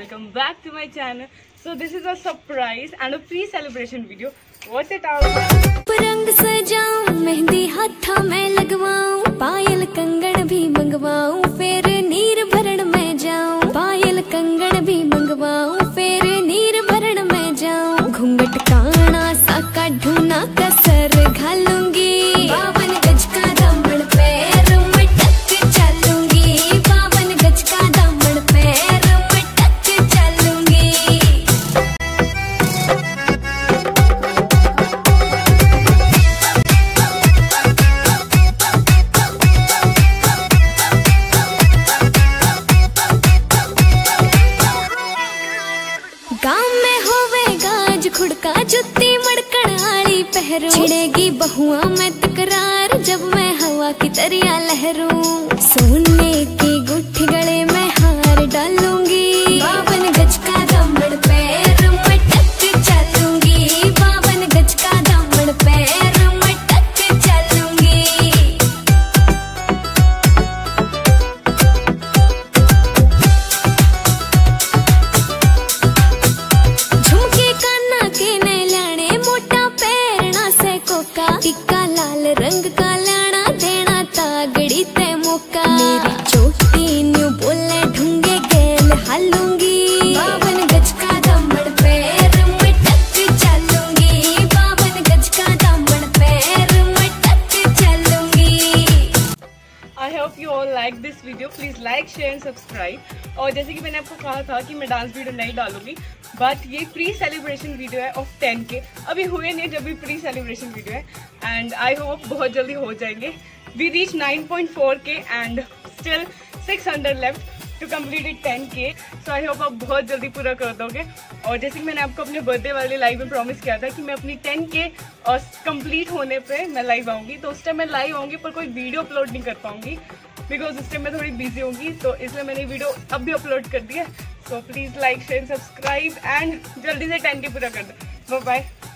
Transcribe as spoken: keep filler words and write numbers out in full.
welcome back to my channel. So this is a surprise and a pre-celebration video. Watch it out. रंग सजाऊं, मेहंदी हाथा में लगवाऊं, पायल कंगन भी मंगवाऊं, फिर नीर भरण में जाऊं। पायल कंगन भी मंगवाऊं, फिर नीर भरण में जाऊं। घूंघट काना सा काढूं कसर घालूंगी, बावन गज का दामन पैर में टक चलूंगी, बावन गज का दामन पैर में टक चलूंगी। गाँव में होवे गाज खुड़का, जुत्ती मड़कण आली पहरू, छिड़ेगी बहुआ में तकरार जब मैं हवा की तरिया लहरूं। सोने की गुट्ठी गले में हार डालूंगी, बावन गज का दामन पैर में टक चलूंगी, बावन गज का दामन पैर में टक चलूंगी। टिक्का लाल रंग का लाना देना तागड़ी ते मौका, मेरी चोटी न्यू बोले ढूंगे गेल हालूंगी, बावन गज का दामन पैर में टक चलूंगी, बावन गज का दामन पैर में टक चलूंगी। I hope you all like this video. Please like, share and subscribe. और जैसे कि मैंने आपको कहा था कि मैं डांस वीडियो नहीं डालूंगी, बट ये प्री सेलिब्रेशन वीडियो है ऑफ टेन के। अभी हुए नहीं जब भी प्री सेलिब्रेशन वीडियो है, एंड आई होप बहुत जल्दी हो जाएंगे। We reach nine point four K and still six hundred left to complete it ten K. So I hope आप बहुत जल्दी पूरा कर दोगे। और जैसे कि मैंने आपको अपने बर्थडे वाले लाइव में प्रॉमिस किया था कि मैं अपनी टेन के और कंप्लीट होने पे मैं लाइव आऊँगी, तो उस टाइम मैं लाइव आऊँगी पर कोई वीडियो अपलोड नहीं कर पाऊँगी बिकॉज उस टाइम मैं थोड़ी बिजी होंगी, तो इसलिए मैंने वीडियो अब भी अपलोड कर दिया। So please like share subscribe and जल्दी से टेन के पूरा कर दो। Bye bye.